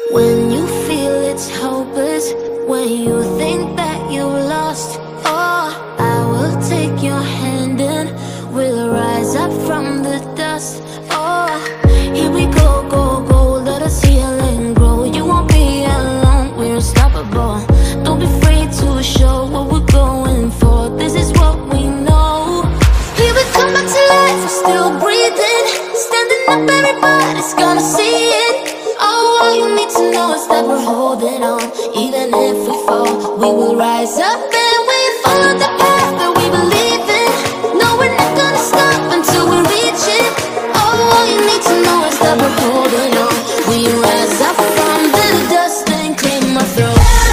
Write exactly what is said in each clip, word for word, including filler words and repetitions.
When you feel it's hopeless, when you think that you lost, oh, I will take your hand and we'll rise up from the dust. Oh, here we go, go, go, let us heal and grow. You won't be alone, we're unstoppable. Don't be afraid to show what we're going for. This is what we know. Here we come back to life, we're still breathing. Standing up, everybody's gonna see it. Oh, all you need to know is that we're holding on. Even if we fall, we will rise up and we follow the path that we believe in. No, we're not gonna stop until we reach it. Oh, all you need to know is that we're holding on. We rise up from the dust and claim our throne.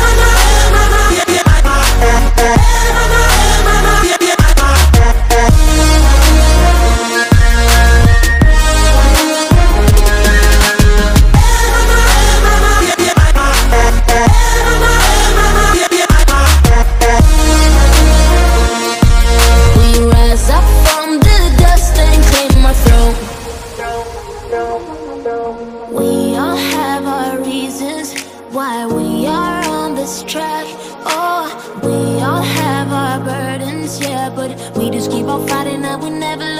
We all have our reasons why we are on this track. Oh, we all have our burdens, yeah, but we just keep on fighting and we never